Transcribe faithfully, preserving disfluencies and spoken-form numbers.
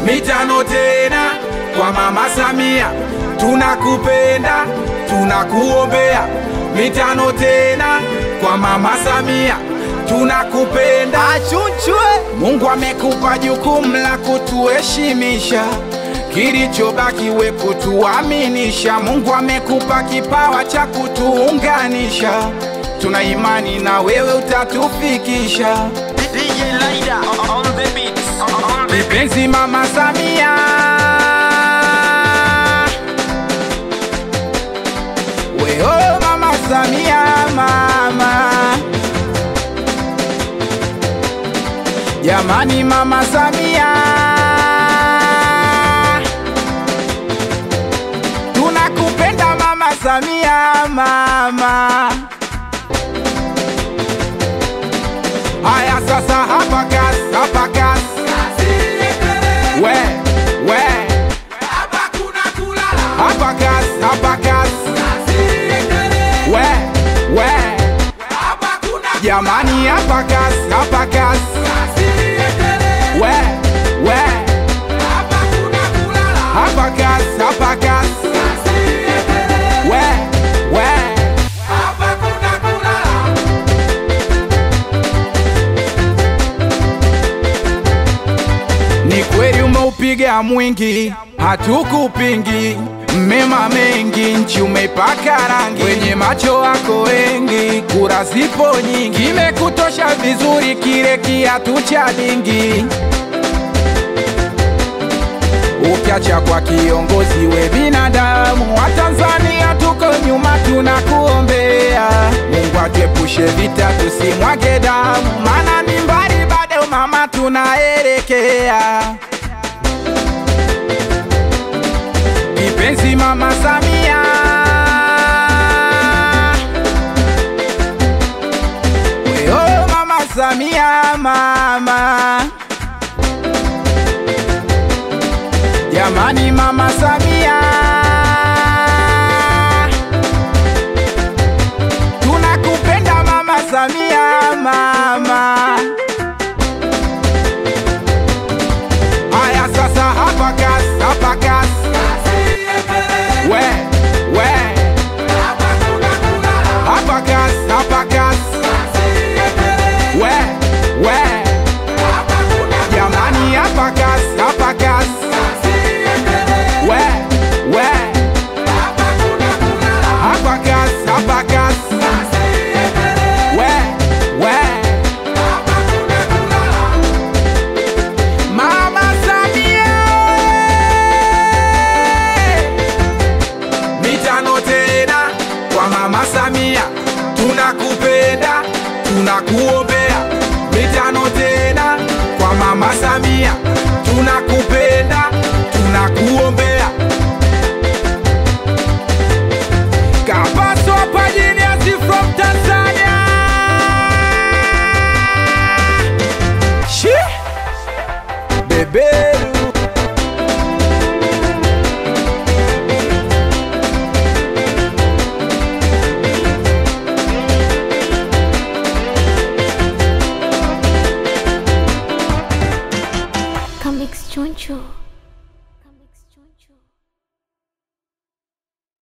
mitano tena kwa Mama Samia. Tunakupenda, tunakuombea. Mitano tena kwa Mama Samia. Tunakupenda. Achunchwe. Mungu amekupa jukumu la kutuheshimisha, kilichobaki we kutuaminisha. Mungu amekupa kipawa cha kutuunganisha, tuna imani na wewe utatufikisha. D J Laida on the beats. Kipenzi Mama Samia, wewe Mama Samia, mama jamani, Mama Samia, tunakupenda Mama Samia, mama. Haya sasa, hapa kazi, hapa kazi. We, we, hapa kuna kulala. Hapa kazi, hapa kazi. We, we, hapa kuna jamani, hapa kazi, hapa kazi. We, we, hapa kuna kulala. Hapa kazi, hapa kazi. We, we, hapa kuna kulala. Ni kweli umeupiga mwingi, hatukupingi. Mema mengi nchi umeipaka rangi, kwenye macho wako wengi, kura zipo nyingi. Kimekutosha vizuri kile kiatu cha dingi, ukiacha kwa kiongozi we binadamu. Wa Tanzania tuko nyuma, tunakuombea. Mungu atuepushe vita, tusimwage damu, maana ni mbali bado mama tunaelekea. Kipenzi Mama Samia, wewe Mama Samia, mama jamani, Mama Samia, tunakupenda Mama Samia, mama. Haya sasa, hapa kazi, hapa kazi. We, we, hapa kazi, hapa kazi. We, we, jamani, hapa kazi, hapa kazi. We, we, hapa kazi, hapa kazi. We, we, Mama Samia, mitano tena kwa Mama Samia. Tunakupenda, tunakuombea.